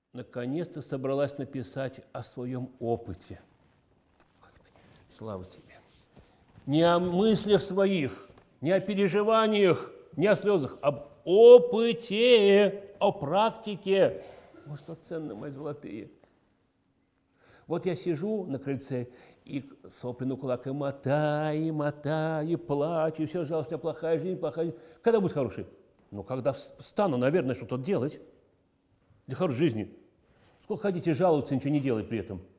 наконец-то собралась написать о своем опыте. Слава тебе! Не о мыслях своих, не о переживаниях, не о слезах, об опыте, о практике. Вот что ценно, мои золотые. Вот я сижу на крыльце, и сопли на кулак, и мотаю, и плачу, и все, жалуюсь, у меня плохая жизнь, плохая жизнь. Когда будет хороший? Ну, когда встану, наверное, что-то делать для хорошей жизни. Сколько хотите жаловаться, ничего не делать при этом.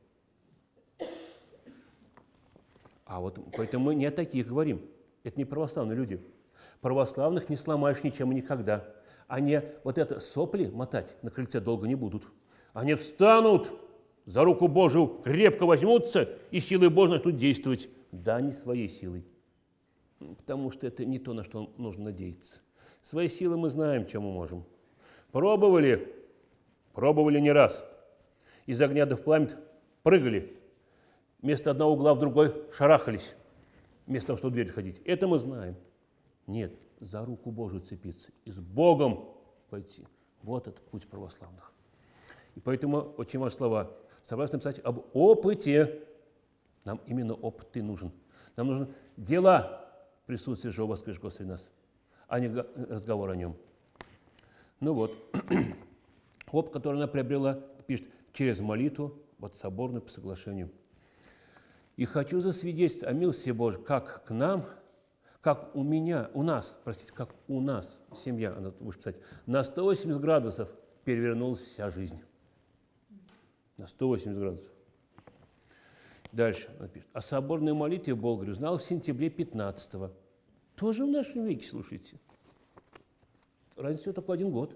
А вот поэтому мы не о таких говорим. Это не православные люди. Православных не сломаешь ничем и никогда. Они вот это сопли мотать на крыльце долго не будут. Они встанут, за руку Божию крепко возьмутся и силой Божьей начнут действовать. Да, не своей силой. Потому что это не то, на что нужно надеяться. Свои силы мы знаем, чем мы можем. Пробовали не раз. Из огня до в пламя прыгали. Вместо одного угла в другой шарахались. Вместо того, чтобы в дверь ходить. Это мы знаем. Нет, за руку Божию цепиться и с Богом пойти. Вот это путь православных. И поэтому очень важные слова. Согласно написать об опыте. Нам именно опыт и нужен. Нам нужны дела присутствия живого воскресшего Господа среди нас, а не разговор о нем. Ну вот, опыт, который она приобрела, пишет, через молитву, вот соборную по соглашению. И хочу засвидетельствовать о милости Божьей, как к нам, как у нас, семья, она будешь писать, на 180 градусов перевернулась вся жизнь. На 180 градусов. Дальше она пишет. О соборной молитве в Болгарии узнал в сентябре 15-го. Тоже в нашем веке, слушайте. Разница только 1 год.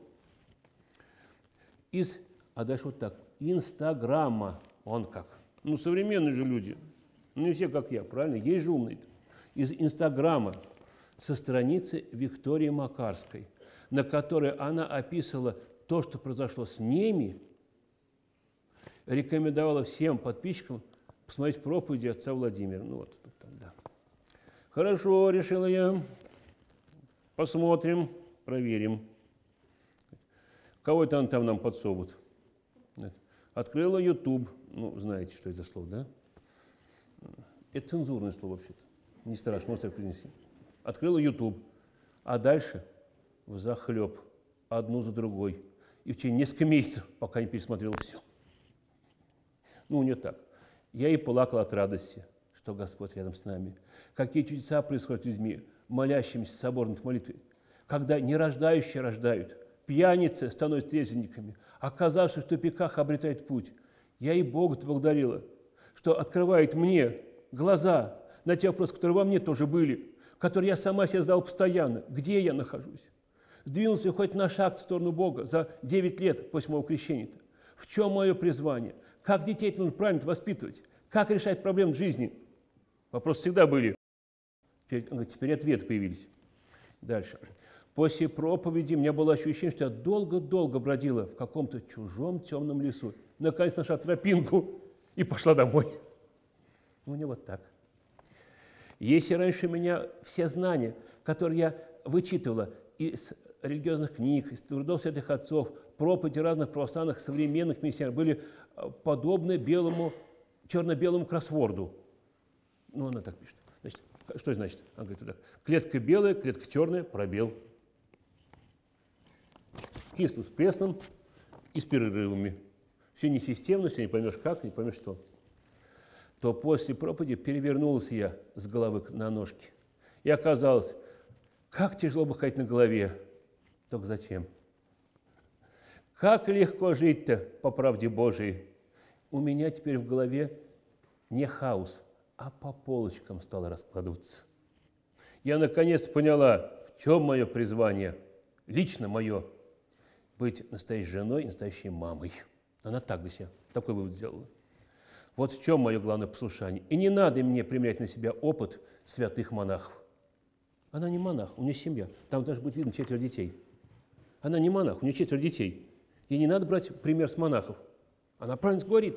А дальше вот так. Инстаграма. Он как? Ну, современные же люди. Ну, не все, как я, правильно? Есть же умные-то. Из Инстаграма со страницы Виктории Макарской, на которой она описывала то, что произошло с ними, рекомендовала всем подписчикам посмотреть проповеди отца Владимира. Ну, вот, да. Хорошо, решила я. Посмотрим, проверим. Кого это он там нам подсовывает? Открыла YouTube. Ну, знаете, что это слово, да? Это цензурное слово вообще-то. Не страшно, можете так принести. Открыла YouTube. А дальше взахлеб, одну за другой. И в течение нескольких месяцев, пока не пересмотрела все. Ну, у нее так. Я и плакал от радости, что Господь рядом с нами. Какие чудеса происходят с людьми, молящимися соборной молитвой. Когда нерождающие рождают, пьяницы становятся трезвенниками, оказавшись в тупиках, обретают путь. Я и Богу благодарила, что открывает мне глаза на те вопросы, которые во мне тоже были, которые я сама себе задала постоянно. Где я нахожусь? Сдвинулся ли хоть на шаг в сторону Бога за 9 лет после моего крещения-то? В чем мое призвание? Как детей нужно правильно воспитывать? Как решать проблемы в жизни? Вопросы всегда были. Теперь ответы появились. Дальше. После проповеди у меня было ощущение, что я долго-долго бродила в каком-то чужом темном лесу. Наконец нашла тропинку и пошла домой. У меня вот так. Если раньше меня все знания, которые я вычитывала из религиозных книг, из трудов святых отцов, проповеди разных православных современных миссионеров, были подобны черно-белому кроссворду. Ну, она так пишет. Значит, что это значит? Она говорит так. Клетка белая, клетка черная, пробел. Кисло с пресным и с перерывами. Все несистемно, все не поймешь как, не поймешь что. То после проповеди перевернулась я с головы на ножки. И оказалось, как тяжело бы ходить на голове. Только зачем? Как легко жить-то по правде Божией. У меня теперь в голове не хаос, а по полочкам стало раскладываться. Я наконец поняла, в чем мое призвание, лично мое, быть настоящей женой и настоящей мамой. Она так для себя, такой вывод сделала. Вот в чем мое главное послушание. И не надо мне примерять на себя опыт святых монахов. Она не монах, у нее семья. Там даже будет видно 4 детей. Она не монах, у нее 4 детей. Ей не надо брать пример с монахов. Она правильно говорит.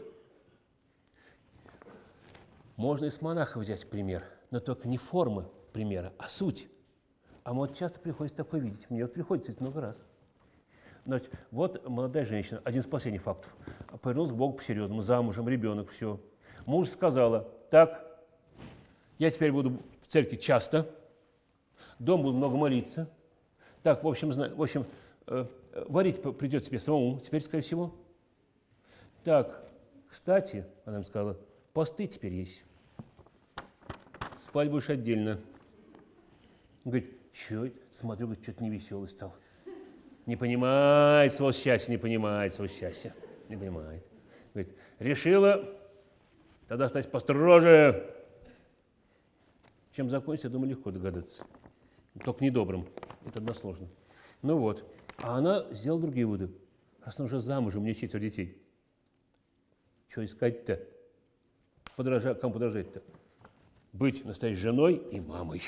Можно и с монахов взять пример, но только не формы примера, а суть. А вот часто приходится такое видеть. Мне вот приходится это много раз. Значит, вот молодая женщина, один из последних фактов, повернулась к Богу по-серьезному, замужем, ребенок, все. Муж сказала: так, я теперь буду в церкви часто, дома буду много молиться. Так, в общем, варить придется тебе самому, теперь, скорее всего. Так, кстати, она им сказала, посты теперь есть. Спать будешь отдельно. Он говорит, что это? Смотрю, говорит, что-то невеселый стал. Не понимает своего счастья, не понимает своего счастья. Не понимает. Говорит, решила тогда стать построже. Чем закончится, я думаю, легко догадаться. Только недобрым. Это односложно. Ну вот. А она сделала другие выводы. Раз она уже замужем, у нее 4 детей. Что искать-то? Кому подражать-то? Быть настоящей женой и мамой.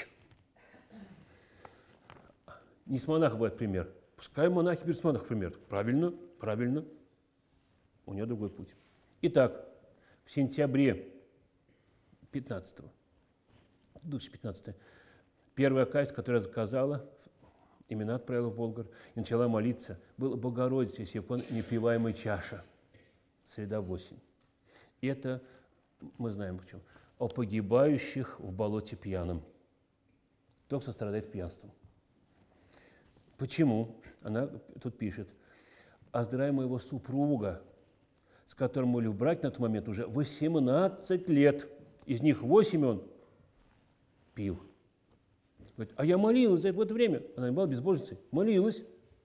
Не с монаха бывает пример. Пускай монахи берут с монаха пример. Правильно, правильно. У нее другой путь. Итак, в сентябре 2015 первая касть, которую я заказала, имена отправила в Болгар и начала молиться, была Богородица, Сиакон, непиваемая чаша. Среда 8. И это, мы знаем почему, о погибающих в болоте пьяным. Кто страдает пьянством. Почему? Она тут пишет, а здравия моего супруга, с которым мы были в браке на тот момент уже 18 лет, из них 8 он пил. Говорит, а я молилась в это время. Она не была безбожницей. Молилась.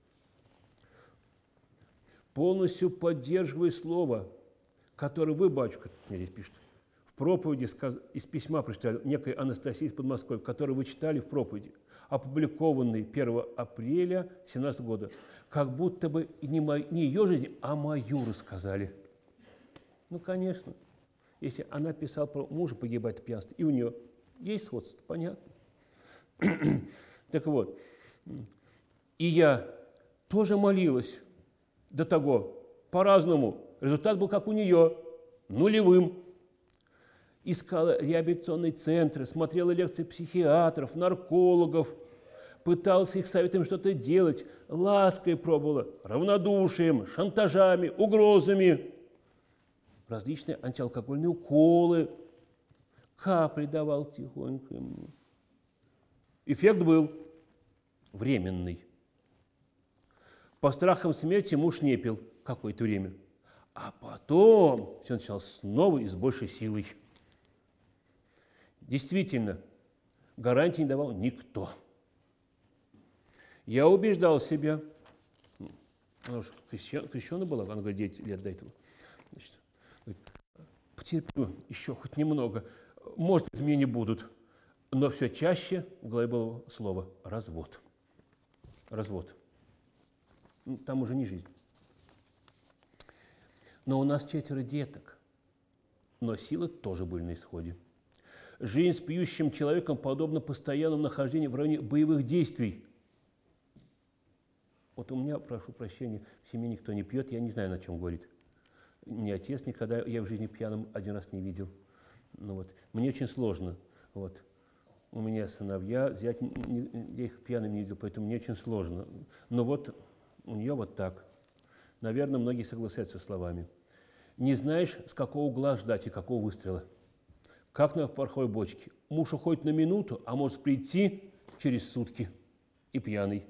Полностью поддерживая слово, которое вы, батюшка, мне здесь пишет, в проповеди из письма прочитали некой Анастасии из Подмосковья, которую вы читали в проповеди, опубликованный 1 апреля 2017 года, как будто бы не ее жизнь, а мою рассказали. Ну, конечно. Если она писала про мужа погибать от пьянства, и у нее есть сходство, понятно. Так вот, и я тоже молилась до того, по-разному. Результат был как у нее, нулевым. Искала реабилитационные центры, смотрела лекции психиатров, наркологов, пыталась их советами что-то делать, лаской пробовала, равнодушием, шантажами, угрозами, различные антиалкогольные уколы, капли давал тихонько ему. Эффект был временный. По страхам смерти муж не пил какое-то время, а потом все началось снова и с большей силой. Действительно, гарантии не давал никто. Я убеждал себя, она уже крещена была, она говорит, 9 лет до этого, значит, говорит, потерплю еще хоть немного, может, изменения будут, но все чаще в голове было слово «развод». Развод. Там уже не жизнь. Но у нас 4 деток, но силы тоже были на исходе. Жизнь с пьющим человеком подобна постоянному нахождению в районе боевых действий. Вот у меня, прошу прощения, в семье никто не пьет, я не знаю, на чем говорит. Мне отец никогда, я в жизни пьяным один раз не видел. Ну, вот. Мне очень сложно. Вот. У меня сыновья, зять, я их пьяными не видел, поэтому мне очень сложно. Но вот у нее вот так. Наверное, многие согласятся с словами. Не знаешь, с какого угла ждать и какого выстрела. Как на пороховой бочке. Муж уходит на минуту, а может прийти через сутки и пьяный.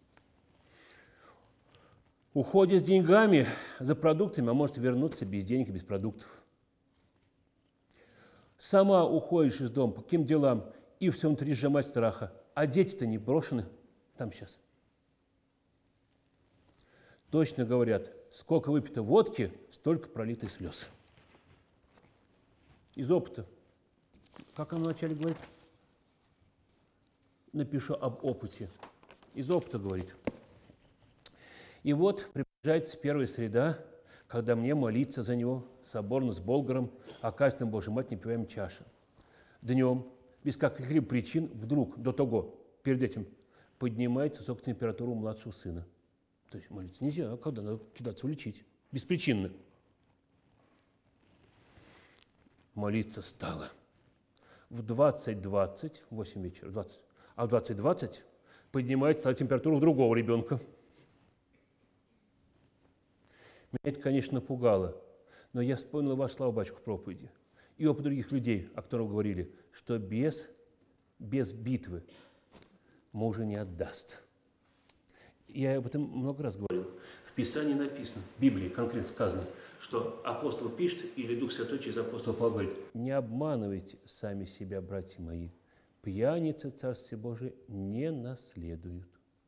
Уходит с деньгами за продуктами, а может вернуться без денег и без продуктов. Сама уходишь из дома по каким делам и все внутри сжимать страха. А дети-то не брошены там сейчас. Точно говорят, сколько выпито водки, столько пролито слез. Из опыта. Как он вначале говорит? Напишу об опыте. Из опыта говорит. И вот приближается первая среда, когда мне молиться за него соборно с Болгаром, о кастом Божьей Матери непиваемой чаши. Днем, без каких-либо причин, вдруг, до того, перед этим, поднимается высокая температура у младшего сына. То есть молиться нельзя, а когда надо кидаться улечить. Беспричинно. Молиться стало. В 20:20, 8 вечера, 20, а в 20:20 поднимается температура у другого ребенка. Меня это, конечно, напугало, но я вспомнил ваши слова, батюшка, в проповеди. И опыт других людей, о которых говорили, что без битвы мужа не отдаст. Я об этом много раз говорил. В Писании написано, в Библии конкретно сказано, что апостол пишет, или Дух Святой через апостола Павла говорит: не обманывайте сами себя, братья мои, пьяницы Царствие Божие не наследуют.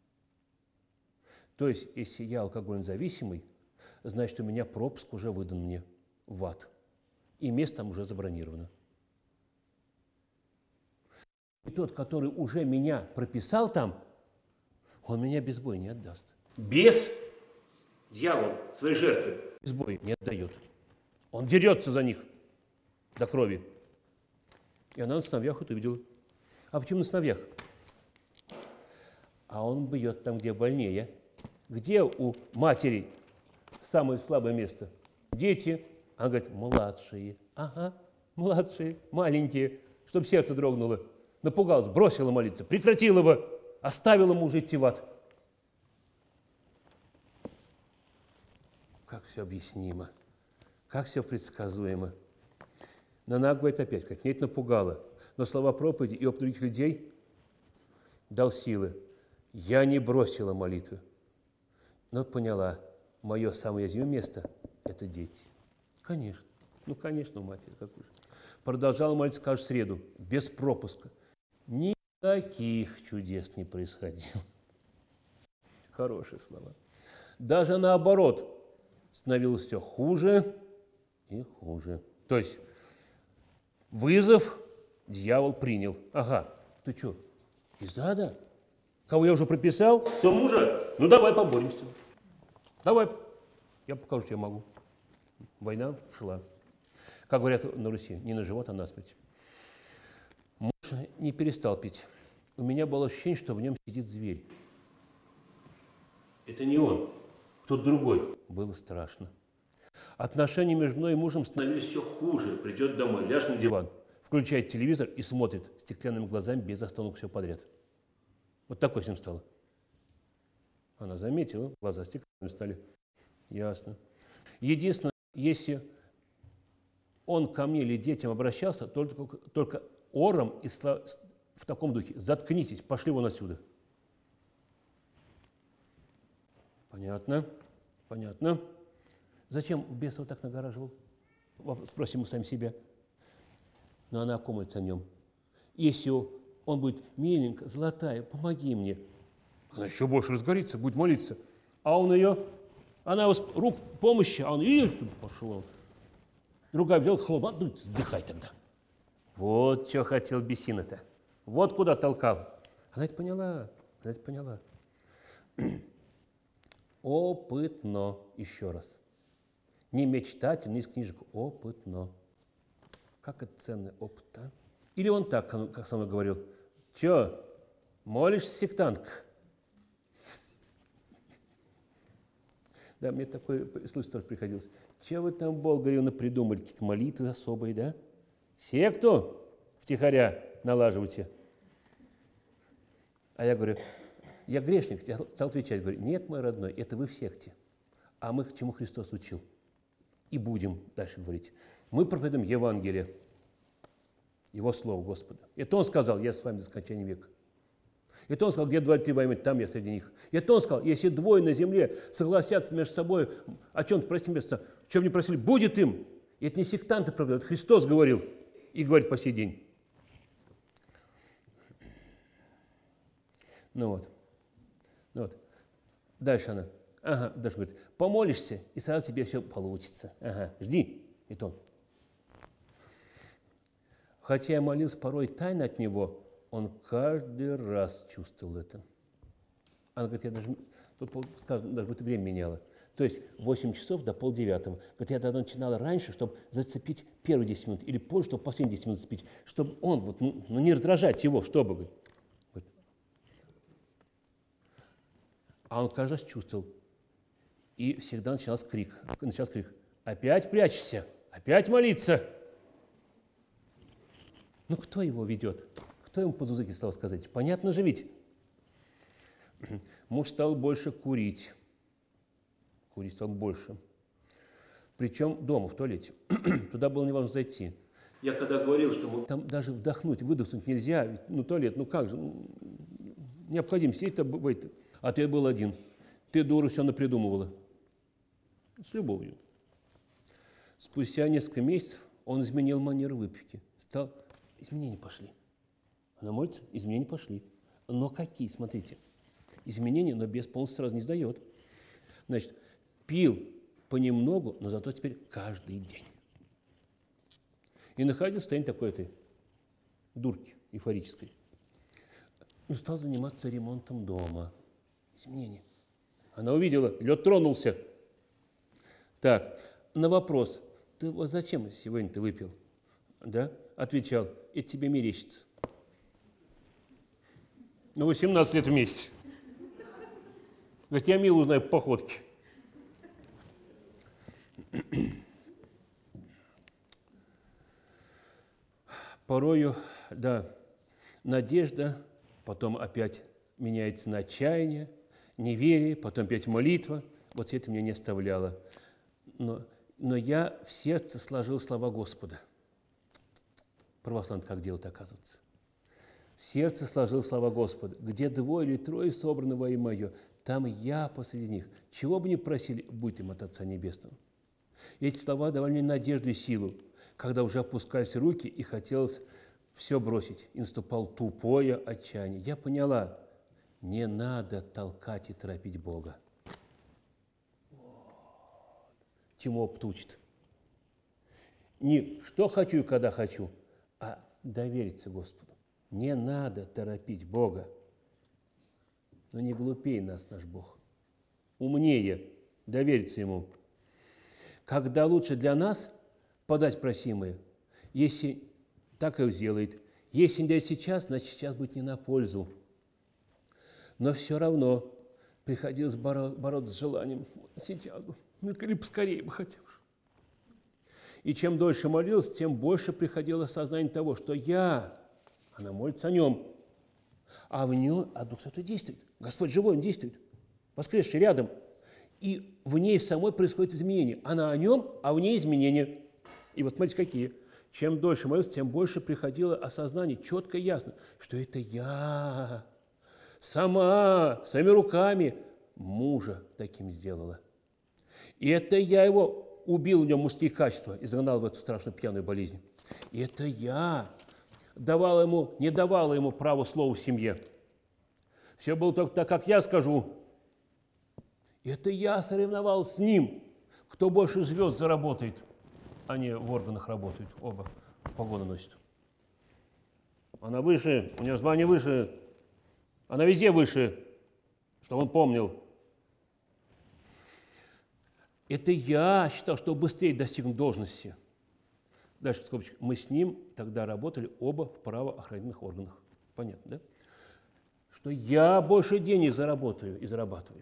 То есть, если я алкогольно зависимый, значит, у меня пропуск уже выдан мне в ад, и место там уже забронировано. И тот, который уже меня прописал там, он меня без боя не отдаст. Без дьявол своей жертвы без боя не отдает. Он дерется за них до крови. И она на сыновьях это видела. А почему на сыновьях? А он бьет там, где больнее. Где у матери самое слабое место? Дети. Она говорит: младшие. Ага, младшие, маленькие. Чтобы сердце дрогнуло. Напугалась, бросила молиться, прекратила бы, оставила мужа идти в ад. Как все объяснимо, как все предсказуемо. Но она говорит опять, как нет, напугала. Но слова проповеди и опыт других людей дал силы. Я не бросила молитвы, но поняла, мое самое уязвимое место – это дети. Конечно, конечно, у матери, какой же. Продолжала молиться каждую среду, без пропуска. Никаких чудес не происходило. Хорошие слова. Даже наоборот, становилось все хуже и хуже. То есть вызов дьявол принял. Ага, ты что, из ада? Кого я уже прописал? Все, мужа? Ну давай поборемся. Давай, я покажу, что я могу. Война шла. Как говорят на Руси, не на живот, а на смерть. Муж не перестал пить. У меня было ощущение, что в нем сидит зверь. Это не он, кто-то другой. Было страшно. Отношения между мной и мужем становились все хуже. Придет домой, ляжет на диван, включает телевизор и смотрит стеклянными глазами без остановок все подряд. Вот такой с ним стало. Она заметила, глаза стеклянными стали. Ясно. Единственное, если он ко мне или детям обращался, только ором и в таком духе: заткнитесь, пошли вон отсюда. Понятно, понятно. Зачем бес его так нагораживал? Спросим мы сами себя. Но она окумается о нем. Если он будет: миленько, золотая, помоги мне. Она еще больше разгорится, будет молиться. А он ее, она его рук помощи, а он пошел. Другая взял, хлоп, ну, вздыхай тогда. Вот что хотел бесина-то. Вот куда толкал. Она это поняла, она это поняла. Опытно, еще раз. Не мечтатель, не из книжек, опытно. Как это ценный опыт, а? Или он так, как со мной говорил: че, молишься, сектантка? Да, мне такое слышать тоже приходилось. Че вы там, Бог, говорил, напридумали какие-то молитвы особые, да? Секту втихаря налаживайте. А я говорю: я грешник. Я стал отвечать, говорю: нет, мой родной, это вы в секте. А мы к чему Христос учил? И будем дальше говорить. Мы проповедуем Евангелие, Его Слово Господа. Это Он сказал: я с вами до скончания века. Это Он сказал: где 2 или 3 воюют, там я среди них. Это Он сказал: если 2 на земле согласятся между собой о чем-то просить место, в чем не просили, будет им. И это не сектанты проповедуют, это Христос говорил и говорит по сей день. Ну вот. Дальше она. Ага, дальше говорит: помолишься, и сразу тебе все получится. Ага, жди. Это он. Хотя я молился порой тайно от него, он каждый раз чувствовал это. Она говорит: я даже, тут сказано, даже это время меняла. То есть 8 часов до 8:30. Говорит, я тогда начинала раньше, чтобы зацепить первые 10 минут, или позже, чтобы последние 10 минут зацепить, чтобы он, вот, не раздражать его, чтобы. Говорит. А он каждый раз чувствовал. И всегда начинался крик. Опять прячешься, опять молиться. Ну, кто его ведет? Кто ему под языки стал сказать? Понятно же ведь. Муж стал больше курить. Курить стал больше. Причем дома, в туалете. Туда было невозможно зайти. Я когда говорил, что там даже вдохнуть, выдохнуть нельзя, ведь, ну туалет, ну как же, необходимо сидеть, ответ был один. Ты, дура, все напридумывала. С любовью. Спустя несколько месяцев он изменил манеру выпивки. Изменения пошли. Она молится, изменения пошли. Но какие, смотрите, изменения, но без полностью сразу не сдает. Значит, пил понемногу, но зато теперь каждый день. И находился в состоянии такой дурки эйфорической. И стал заниматься ремонтом дома. Изменения. Она увидела, лед тронулся. Так, на вопрос, ты вот зачем сегодня ты выпил? Да? Отвечал, это тебе мерещится. Ну, 18 лет вместе. Говорит, я Милу знаю по походке. Порою, да, надежда, потом опять меняется на отчаяние, неверие, потом опять молитва. Вот это меня не оставляло. Но я в сердце сложил слова Господа. Православный как делает, оказывается. В сердце сложил слова Господа. Где двое или трое собраны во имя Мое, там я посреди них. Чего бы ни просили, будет им от Отца Небесного. Эти слова давали мне надежду и силу, когда уже опускались руки и хотелось все бросить. И наступал тупое отчаяние. Я поняла, не надо толкать и торопить Бога. Чему опыт учит. Не что хочу и когда хочу, а довериться Господу. Не надо торопить Бога. Но не глупее нас наш Бог. Умнее довериться Ему. Когда лучше для нас подать просимое, если так и сделает. Если не дать сейчас, значит, сейчас будет не на пользу. Но все равно приходилось бороться с желанием. Сейчас бы, ну, или поскорее бы хотел. И чем дольше молился, тем больше приходило сознание того, что она молится о нем, а в нем Дух Святой действует. Господь живой, Он действует, воскресший рядом. И в ней самой происходит изменение. Она о нем, а в ней изменения. И вот смотрите, какие. Чем дольше молился, тем больше приходило осознание, четко и ясно, что это я сама, своими руками мужа таким сделала. И это я его убил в нем мужские качества и загнал в эту страшную пьяную болезнь. И это я не давала ему права слова в семье. Все было только так, как я скажу. И это я соревновался с ним, кто больше звезд заработает. Они в органах работают, оба погоны носят. Она выше, у нее звание выше, она везде выше, чтобы он помнил. Это я считал, что быстрее достигну должности. Дальше в скобочках. Мы с ним тогда работали оба в правоохранительных органах. Понятно, да? Что я больше денег заработаю и зарабатываю.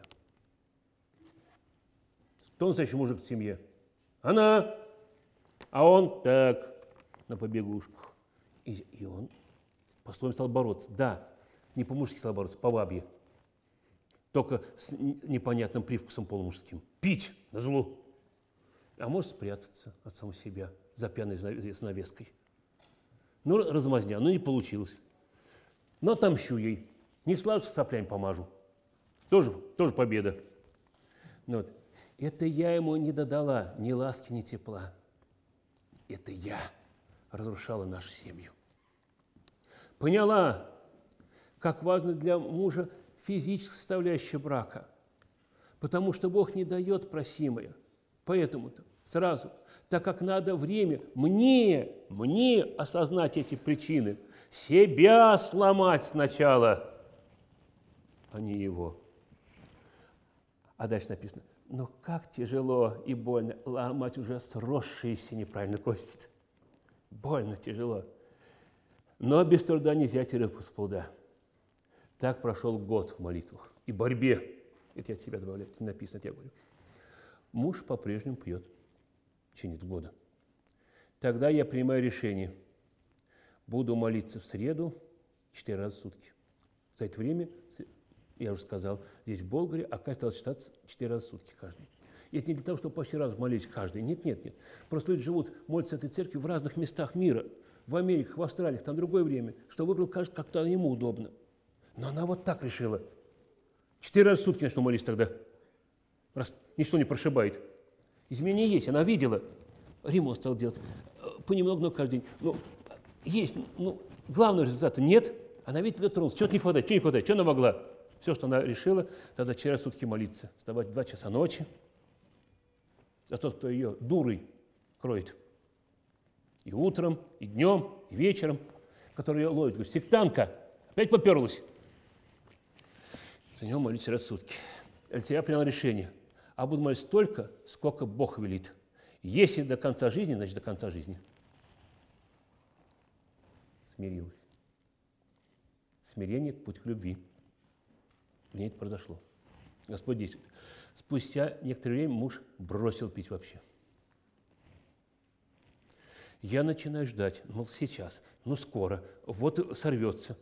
Кто настоящий мужик в семье? Она. А он так, на побегушках. И он по-своему стал бороться. Да, не по-мужски стал бороться, по бабье. Только с непонятным привкусом полумужским. Пить назло. А может спрятаться от самого себя за пьяной занавеской. Ну, размазня, не получилось. Но отомщу ей. Не сложу, соплями помажу. Тоже победа. Вот. Это я ему не додала ни ласки, ни тепла. Это я разрушала нашу семью. Поняла, как важно для мужа физическая составляющая брака, потому что Бог не дает просимое. Поэтому-то сразу, так как надо время мне осознать эти причины, себя сломать сначала, а не его. А дальше написано, но как тяжело и больно ломать уже сросшиеся неправильно кости. Больно, тяжело. Но без труда не взять и рыбку с пруда. Так прошел год в молитвах и борьбе. Это я от себя добавляю, это написано, это я говорю. Муж по-прежнему пьет в течение года. Тогда я принимаю решение. Буду молиться в среду 4 раза в сутки. За это время, я уже сказал, здесь в Болгаре, оказывается, стало считаться 4 раза в сутки каждый. И это не для того, чтобы почти раз молились каждый. Нет, нет, нет. Просто люди живут, молятся этой церкви в разных местах мира. В Америке, в Австралии, там другое время. Что выбрал, кажется, как-то ему удобно. Но она вот так решила. 4 раза в сутки начну молиться тогда. Раз ничто не прошибает. Изменения есть, она видела. Ремонт стал делать. Понемногу, но каждый день. Ну, есть, главного результата нет. Она видит, тронулась. Чего-то не хватает, чего не хватает, что она могла? Все, что она решила, тогда 4 раза в сутки молиться. Вставать в 2 часа ночи. А тот, кто ее дурой кроет. И утром, и днем, и вечером, который ее ловит. Говорит, сектантка, опять поперлась. За него молиться раз в сутки. Я принял решение. А буду молиться столько, сколько Бог велит. Если до конца жизни, значит до конца жизни. Смирилась. Смирение – это путь к любви. В ней это произошло. Господь действует. Спустя некоторое время муж бросил пить вообще. Я начинаю ждать, сейчас, скоро, вот сорвется.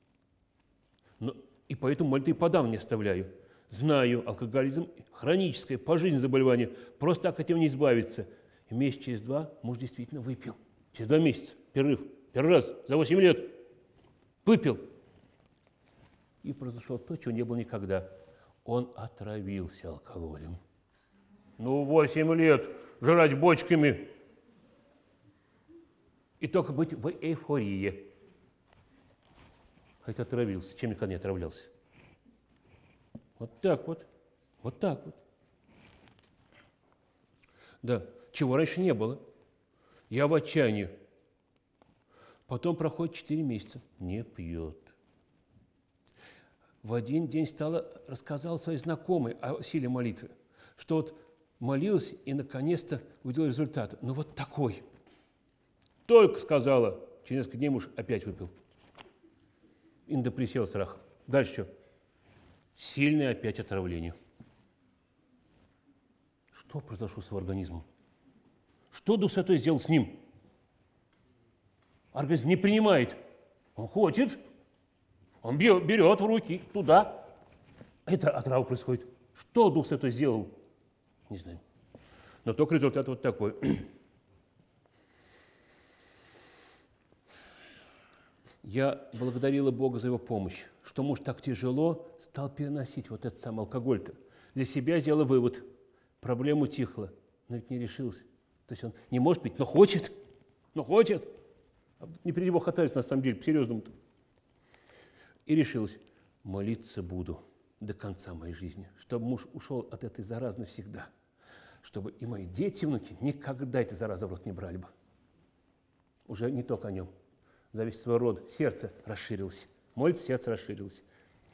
И поэтому молитвы подавно не оставляю. Знаю, алкоголизм – хроническое, пожизненное заболевание. Просто так от него не избавиться. И месяц через 2 муж действительно выпил. Через 2 месяца, перерыв. Первый раз за 8 лет выпил. И произошло то, чего не было никогда. Он отравился алкоголем. 8 лет жрать бочками. И только быть в эйфории. Хотя отравился. Чем никогда не отравлялся? Вот так вот. Вот так вот. Да, чего раньше не было. Я в отчаянии. Потом проходит 4 месяца. Не пьет. В один день рассказала своей знакомой о силе молитвы, что вот молилась и наконец-то увидела результат. Вот такой. Только сказала, через несколько дней муж опять выпил. Инда присела страх. Дальше что? Сильное опять отравление. Что произошло с его организмом? Что Дух Святой сделал с ним? Организм не принимает. Он хочет. Он берет в руки туда. Это отрава происходит. Что Дух Святой сделал? Не знаю. Но только результат вот такой. Я благодарила Бога за его помощь, что муж так тяжело стал переносить вот этот самый алкоголь-то. Для себя сделала вывод. Проблема утихла, но ведь не решился. То есть он не может пить, но хочет. Но хочет. Не приди Бог отравить, на самом деле, по-серьезному-то. И решилась, молиться буду до конца моей жизни, чтобы муж ушел от этой заразы навсегда, чтобы и мои дети, внуки никогда этой заразы в рот не брали бы. Уже не только о нем. За весь свой род сердце расширилось. Молится, сердце расширилось.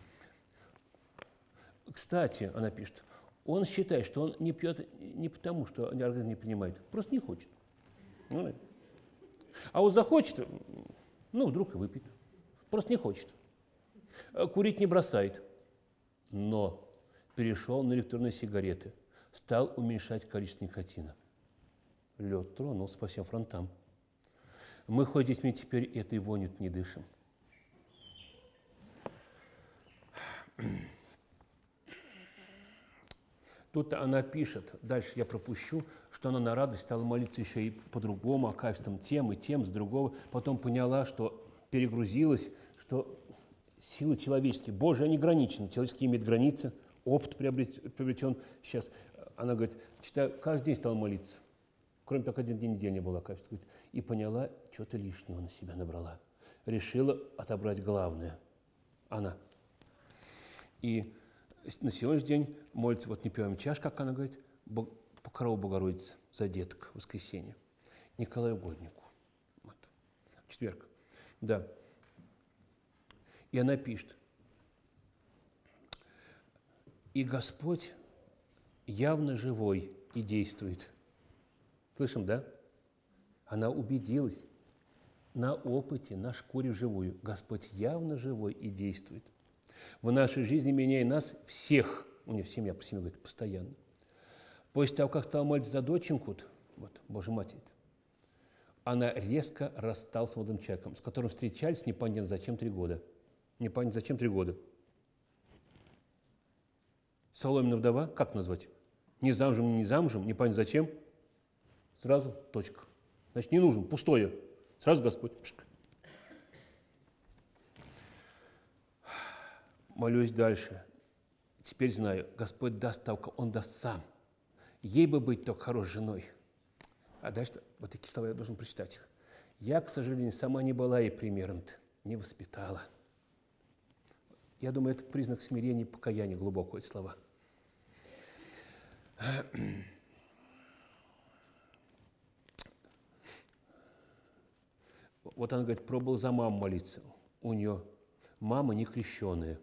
Кстати, она пишет, он считает, что он не пьет не потому, что организм не принимает, просто не хочет. А вот захочет, вдруг и выпьет. Просто не хочет. Курить не бросает, но перешел на электронные сигареты, стал уменьшать количество никотина. Лед тронулся по всем фронтам. Мы хоть с детьми теперь этой вонью не дышим. Тут она пишет, дальше я пропущу, что она на радость стала молиться еще и по-другому, акафистам тем и тем, с другого. Потом поняла, что перегрузилась, что силы человеческие, Божьи, они граничны, человеческие имеют границы, опыт приобретен. Сейчас она говорит, каждый день стала молиться. Кроме того, 1 день недели не было акафиста. И поняла, что-то лишнего на себя набрала. Решила отобрать главное. Она. И на сегодняшний день молится, не пьем чаш, как она говорит, Покрова Богородицы за деток в воскресенье. Николаю Угоднику. В четверг. Да. И она пишет. И Господь явно живой и действует. Слышим, да? Она убедилась на опыте, на шкуре вживую. Господь явно живой и действует. В нашей жизни, меняя нас всех, у нее семья по семье говорит постоянно. После того, как стала молиться за доченьку, Божья Матерь, она резко рассталась с молодым человеком, с которым встречались непонятно зачем 3 года. Непонятно зачем 3 года. Соломенная вдова, как назвать? Не замужем, не замужем, не понятно зачем. Сразу точка. Значит, не нужен, пустое. Сразу Господь. Пшк. Молюсь дальше. Теперь знаю, Господь даст толку, Он даст сам. Ей бы быть только хорошей женой. А дальше вот такие слова я должен прочитать их. Я, к сожалению, сама не была ей примером-то, не воспитала. Я думаю, это признак смирения и покаяния глубокого, эти слова. Вот она говорит, пробовала за маму молиться. У нее мама не крещеная.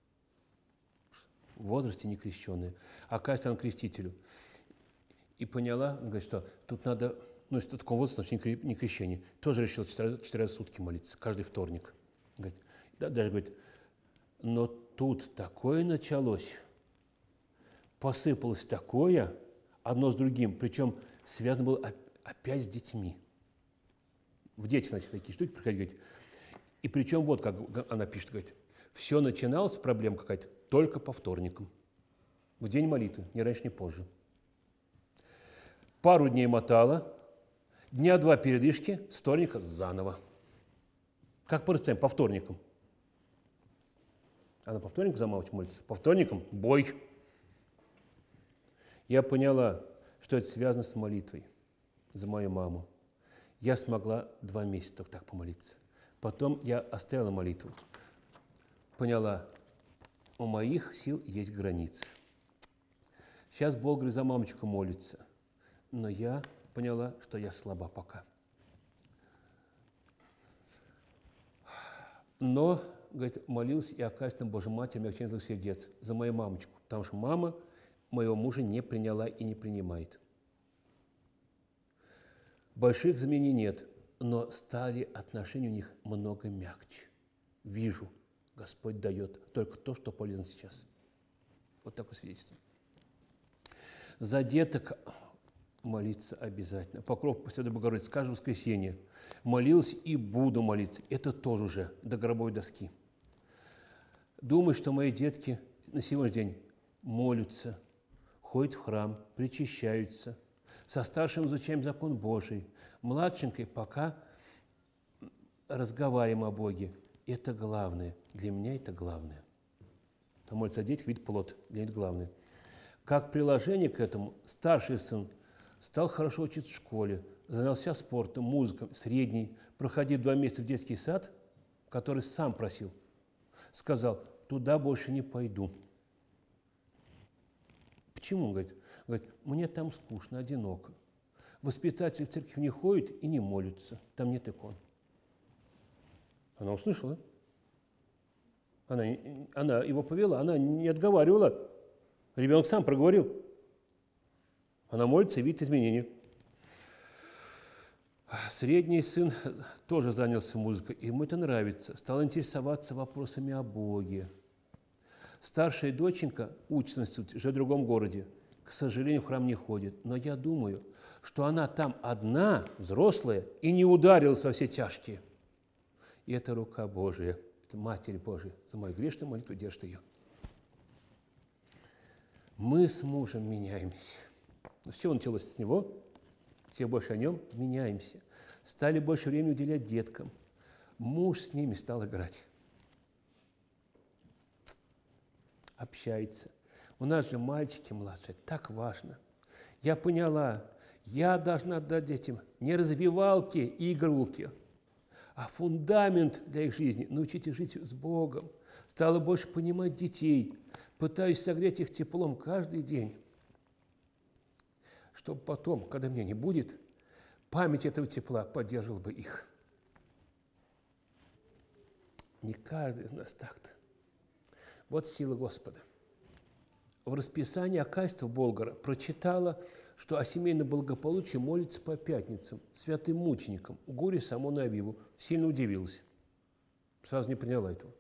В возрасте не крещеная. Оказывается, она крестителю. И поняла, говорит, что тут надо, ну, если в таком возрасте, значит, не крещение. Тоже решила 4 раза в сутки молиться, каждый вторник. Говорит, да, даже говорит, но тут такое началось, посыпалось такое, одно с другим, причем связано было опять с детьми. В детях начали такие штуки приходить, говорит. И причем вот как она пишет, говорит, все начиналось, проблема какая-то, только по вторникам, в день молитвы, ни раньше, ни позже. Пару дней мотала, дня 2 передышки, с вторника заново. Как по вторникам. Она по вторникам за маму молится, по вторникам бой. Я поняла, что это связано с молитвой за мою маму. Я смогла 2 месяца только так помолиться. Потом я оставила молитву. Поняла, у моих сил есть границы. Сейчас Бог, говорит, за мамочку молится. Но я поняла, что я слаба пока. Но, говорит, молился и оказывается, Божьей Матери, мягчайших сердец, за мою мамочку. Потому что мама моего мужа не приняла и не принимает. Больших изменений нет, но стали отношения у них много мягче. Вижу, Господь дает только то, что полезно сейчас. Вот такое свидетельство. За деток молиться обязательно. Покров Пресвятой Богородицы, каждое воскресенье. Молилась и буду молиться. Это тоже уже до гробовой доски. Думаю, что мои детки на сегодняшний день молятся, ходят в храм, причащаются. Со старшим изучаем закон Божий. Младшенькой пока разговариваем о Боге. Это главное. Для меня это главное. То молится о детях, видит плод. Для меня это главное. Как приложение к этому, старший сын стал хорошо учиться в школе, занялся спортом, музыкой, средний, проходил 2 месяца в детский сад, который сам просил. Сказал, туда больше не пойду. Почему? Говорит, мне там скучно, одиноко. Воспитатель в церковь не ходит и не молится, там нет икон. Она услышала. Она его повела, она не отговаривала. Ребенок сам проговорил. Она молится и видит изменения. Средний сын тоже занялся музыкой, и ему это нравится. Стал интересоваться вопросами о Боге. Старшая доченька учится в институте, живет в другом городе. К сожалению, в храм не ходит. Но я думаю, что она там одна, взрослая, и не ударилась во все тяжкие. И это рука Божия, это Матерь Божия. За мою грешную молитву держит ее. Мы с мужем меняемся. С чего началось? С него? Все больше о нем меняемся. Стали больше времени уделять деткам. Муж с ними стал играть. Общается. У нас же мальчики младшие, так важно. Я поняла, я должна дать детям не развивалки и игрулки, а фундамент для их жизни. Научить их жить с Богом. Стала больше понимать детей. Пытаюсь согреть их теплом каждый день, чтобы потом, когда меня не будет, память этого тепла поддерживала бы их. Не каждый из нас так-то. Вот сила Господа. В расписании Акафиста Болгара прочитала, что о семейном благополучии молится по пятницам, святым мученикам, горе Самону Авиву. Сильно удивилась. Сразу не приняла этого.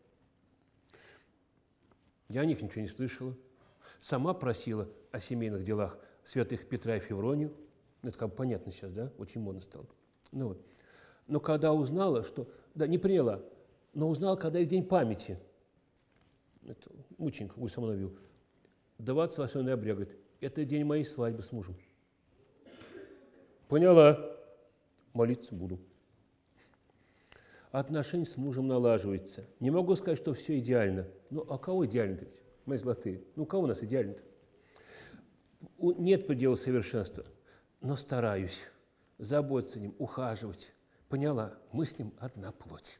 Я о них ничего не слышала. Сама просила о семейных делах святых Петра и Февронию. Это как бы понятно сейчас, да? Очень модно стало. Ну, вот. Но когда узнала, что... Да, не приняла, но узнала, когда их день памяти. Это мученик, горе Самону Авиву. 28 ноября, говорит, это день моей свадьбы с мужем. Поняла. Молиться буду. Отношения с мужем налаживаются. Не могу сказать, что все идеально. Ну, а кого идеально-то? Мои золотые. Ну, кого у нас идеально-то? Нет предела совершенства. Но стараюсь заботиться о ним, ухаживать. Поняла, мы с ним одна плоть.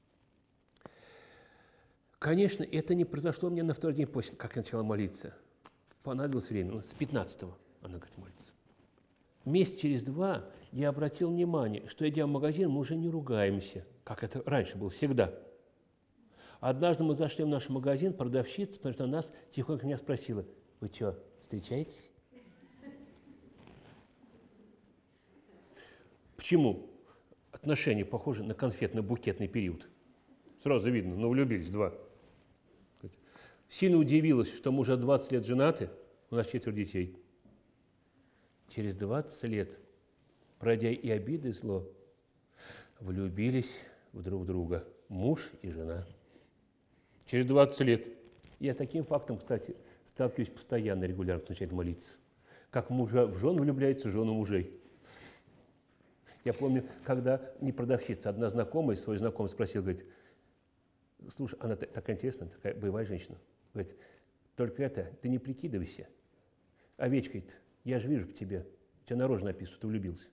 Конечно, это не произошло мне на второй день после, как я начала молиться. Понадобилось время, ну, с 15-го она, говорит, молится. Месяц через 2 я обратил внимание, что, идя в магазин, мы уже не ругаемся, как это раньше было всегда. Однажды мы зашли в наш магазин, продавщица, смотрит на нас, тихонько меня спросила: «Вы что, встречаетесь?» Почему? Отношения похожи на конфетно-букетный период. Сразу видно, ну, влюбились 2. Сильно удивилась, что мы уже 20 лет женаты, у нас 4 детей. Через 20 лет, пройдя и обиды, и зло, влюбились друг в друга муж и жена. Через 20 лет. Я с таким фактом, кстати, сталкиваюсь постоянно, регулярно, начинает молиться. Как мужа в жен влюбляются, жены мужей. Я помню, когда не продавщица, одна знакомая, свой знакомый спросил, говорит: «Слушай, она такая интересная, такая боевая женщина. Говорит, только это, ты не прикидывайся. Овечкой-то, я же вижу по тебе, у тебя на роже написано, ты влюбился».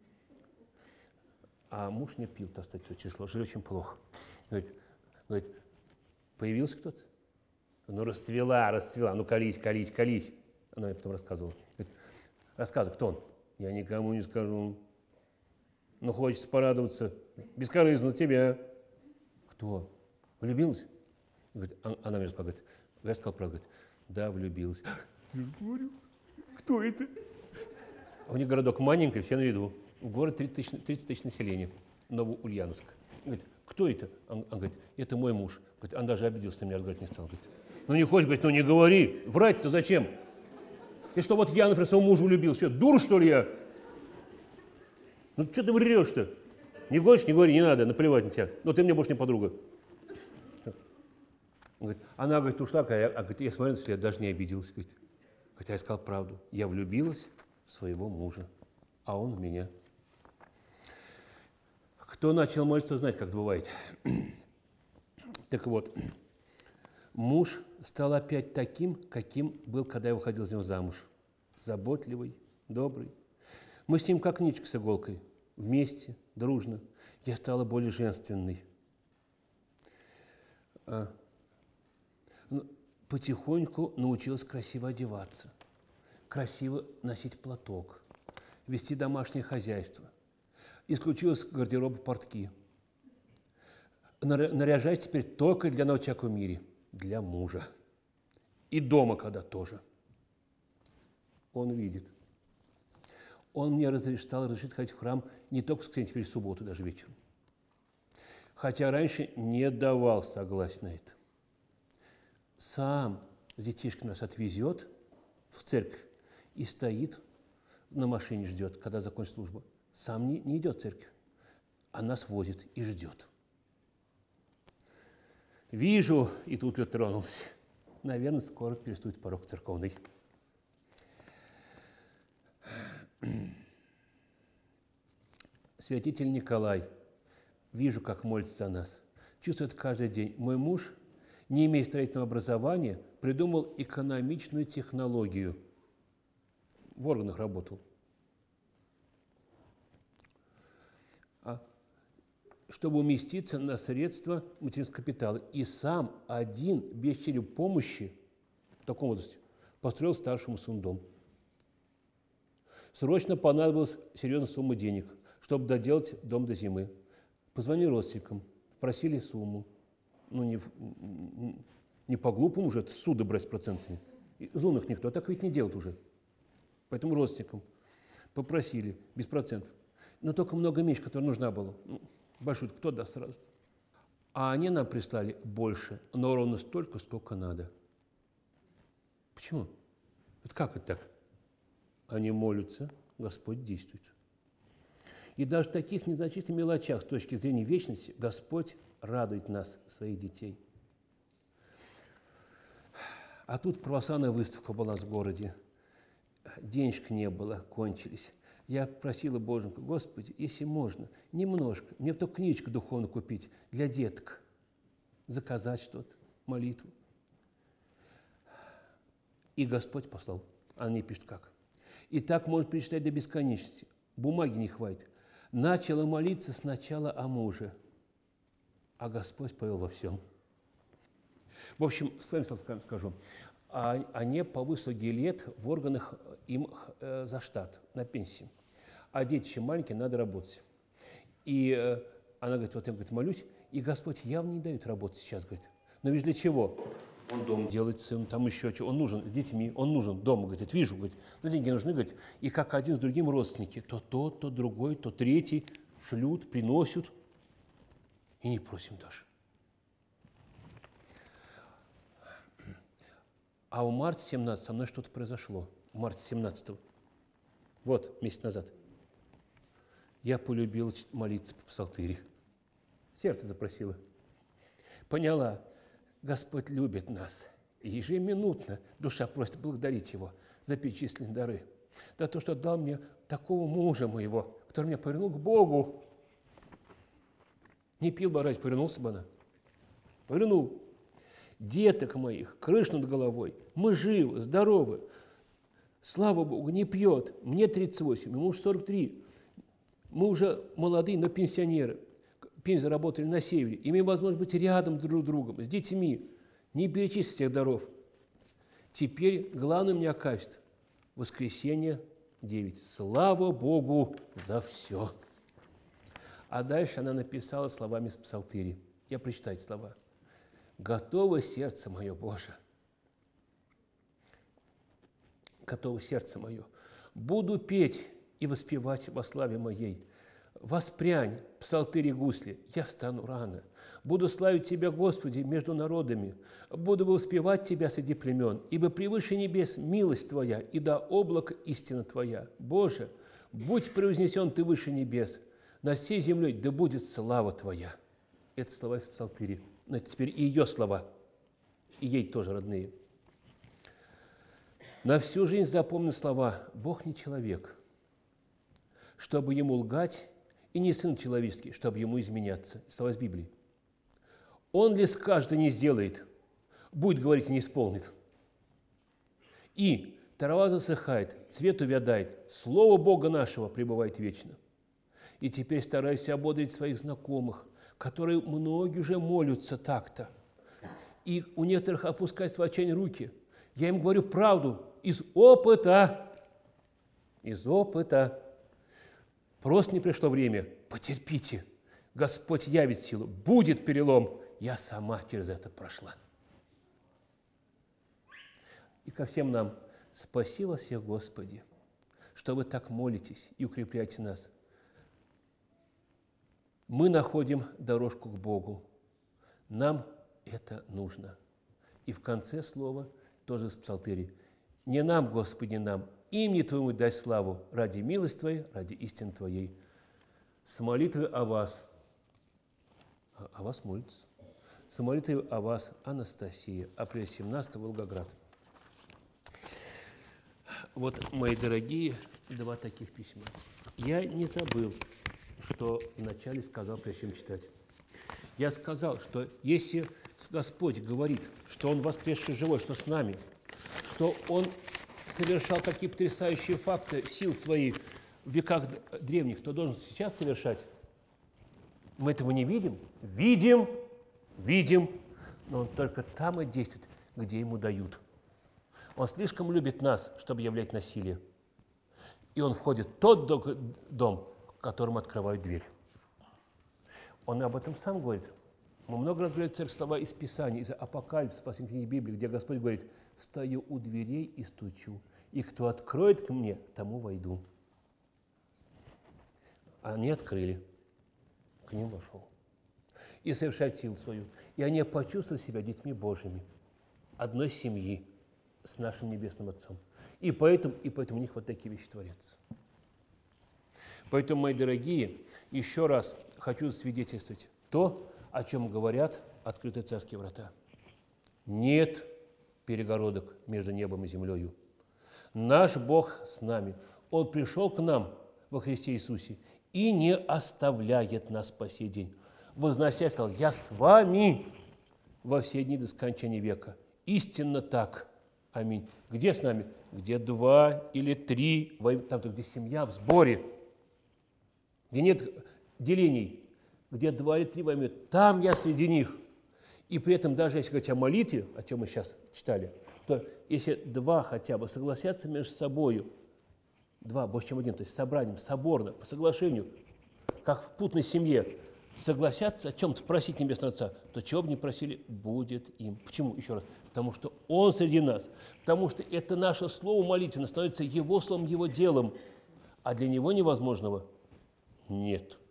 А муж не пил, так сказать, очень тяжело, жил очень плохо. Говорит, появился кто-то? Ну, расцвела, ну, колись. Она мне потом рассказывала. Говорит, рассказывай, кто он? Я никому не скажу. Ну, хочется порадоваться. Бескорыстно тебя. Кто? Влюбилась? Говорит, она мне рассказала, говорит, я сказал правду, говорит, да, влюбилась. Я говорю, кто это? У них городок маленький, все на виду. В городе 30 тысяч населения, Новоульяновск. Говорит, кто это? Он говорит, это мой муж. Говорит, он даже обиделся, на меня разговаривать не стал. Говорит, ну не хочешь, говорит, ну не говори, врать-то зачем? И что вот я, например, своего мужа влюбился, что, дур, что ли я? Ну что ты врешь-то? Не хочешь, не говори, не надо, наплевать на тебя. Но ты мне больше не подруга. Говорит, она, говорит, ушла, говорит, я смотрю на себя, даже не обиделась. Говорит, хотя я сказал правду. Я влюбилась в своего мужа, а он в меня. Кто начал молиться, знать, как бывает. Так вот, муж стал опять таким, каким был, когда я выходил из него замуж. Заботливый, добрый. Мы с ним как ниточка с иголкой, вместе, дружно. Я стала более женственной. Потихоньку научилась красиво одеваться, красиво носить платок, вести домашнее хозяйство. Исключила из гардероба портки. Наряжаюсь теперь только для одного человека в мире, для мужа. И дома когда тоже. Он видит. Он мне стал разрешить ходить в храм не только в воскресенье, теперь в субботу, даже вечером. Хотя раньше не давал согласия на это. Сам с детишками нас отвезет в церковь и стоит на машине, ждет, когда закончится служба. Сам не идет в церковь, а нас возит и ждет. Вижу, и тут лед тронулся. Наверное, скоро переступит порог церковный. Святитель Николай, вижу, как молится за нас. Чувствую это каждый день. Мой муж, не имея строительного образования, придумал экономичную технологию. В органах работал. Чтобы уместиться на средства материнского капитала. И сам один, без чьей помощи, в таком возрасте, построил старшему сыну дом. Срочно понадобилась серьезная сумма денег, чтобы доделать дом до зимы. Позвонили родственникам, просили сумму. Ну, не по-глупому же, это суды брать с процентами. Зон их никто, так ведь не делает уже. Поэтому родственникам попросили, без процентов. Но только много меньше, которая нужна была. Большую, кто даст сразу? А они нам прислали больше, но ровно столько, сколько надо. Почему? Это как это так? Они молятся, Господь действует. И даже в таких незначительных мелочах с точки зрения вечности Господь радует нас, своих детей. А тут православная выставка была в городе. денежек не было, кончились. Я просила Боженьку: Господи, если можно, немножко, мне только книжечку духовную купить для деток, заказать что-то, молитву. И Господь послал. Она мне пишет как. И так можно перечитать до бесконечности. Бумаги не хватит. Начала молиться сначала о муже, а Господь повел во всем. В общем, с вами скажу, они по выслуге лет в органах им за штат, на пенсии. А дети еще маленькие, надо работать. И она говорит: вот я, говорит, молюсь, и Господь явно не дает работать сейчас, говорит. Но ведь для чего? Он дом делает, сын, там еще что. Он нужен с детьми, он нужен дома, говорит, вижу, говорит, но деньги нужны, говорит. И как один с другим родственники, то тот, то другой, то третий шлют, приносят, и не просим даже. А в марте 17 со мной что-то произошло. В марте 17 вот, месяц назад. Я полюбила молиться по псалтыре. Сердце запросило. Поняла, Господь любит нас. И ежеминутно душа просит благодарить Его за перечисленные дары. За то, что дал мне такого мужа моего, который меня повернул к Богу. Не пил бы, разве повернулся бы она? Повернул. Деток моих, крыш над головой. Мы живы, здоровы. Слава Богу, не пьет. Мне 38, ему уже 43. Мы уже молодые, но пенсионеры. Пенсию работали на севере. Имеем возможность быть рядом друг с другом, с детьми. Не перечислить всех даров. Теперь главное у меня акафист. Воскресенье 9. Слава Богу за все. А дальше она написала словами с псалтыри. Я прочитаю слова. «Готово сердце мое, Боже, готово сердце мое, буду петь и воспевать во славе моей. Воспрянь, псалтыри гусли, я встану рано. Буду славить Тебя, Господи, между народами. Буду воспевать Тебя среди племен, ибо превыше небес милость Твоя, и до облака истина Твоя. Боже, будь превознесен Ты выше небес, над всей землей да будет слава Твоя». Это слова из псалтыри. Но это теперь и ее слова, и ей тоже родные. На всю жизнь запомни слова: «Бог не человек, чтобы ему лгать, и не сын человеческий, чтобы ему изменяться». Слова из Библии. Он ли скажет, и не сделает, будет говорить, и не исполнит. И трава засыхает, цвет увядает, слово Бога нашего пребывает вечно. И теперь старайся ободрить своих знакомых, которые многие уже молятся так-то. И у некоторых опускаются в отчаяние руки. Я им говорю правду из опыта. Из опыта. Просто не пришло время. Потерпите. Господь явит силу. Будет перелом. Я сама через это прошла. И ко всем нам: спаси вас всех, Господи, что вы так молитесь и укрепляете нас. Мы находим дорожку к Богу. Нам это нужно. И в конце слова, тоже с псалтыри: «Не нам, Господи, нам, имени Твоему дай славу, ради милости Твоей, ради истины Твоей». С молитвой о вас, о вас молится, с молитвой о вас Анастасия, апрель 17, Волгоград. Вот, мои дорогие, 2 таких письма. Я не забыл, что вначале сказал, прежде чем читать. Я сказал, что если Господь говорит, что Он воскресший живой, что с нами, что Он совершал такие потрясающие факты сил своих в веках древних, то должен сейчас совершать. Мы этого не видим? Видим, но Он только там и действует, где Ему дают. Он слишком любит нас, чтобы являть насилие. И Он входит в тот дом, которому открывают дверь. Он об этом сам говорит. Мы много раз говорим церковь слова из Писания, из Апокалипсиса, последней книги Библии, где Господь говорит: «Стою у дверей и стучу, и кто откроет к мне, тому войду». Они открыли, к ним вошел. И совершает силу свою. И они почувствовали себя детьми Божьими, одной семьи с нашим Небесным Отцом. И поэтому у них вот такие вещи творятся. Поэтому, мои дорогие, еще раз хочу засвидетельствовать то, о чем говорят открытые царские врата. Нет перегородок между небом и землею. Наш Бог с нами. Он пришел к нам во Христе Иисусе и не оставляет нас по сей день. Возносясь, сказал: «Я с вами во все дни до скончания века». Истинно так. Аминь. Где с нами? Где 2 или 3, там, где семья в сборе, где нет делений, где 2 или 3 во имя, там я среди них. И при этом, даже если говорить о молитве, о чем мы сейчас читали, то если 2 хотя бы согласятся между собой, 2 больше, чем 1, то есть собранием, соборно, по соглашению, как в путной семье, согласятся о чем-то просить Небесного Отца, то чего бы ни просили, будет им. Почему? Еще раз. Потому что Он среди нас, потому что это наше слово молитвенно становится Его словом, Его делом, а для Него невозможного нет.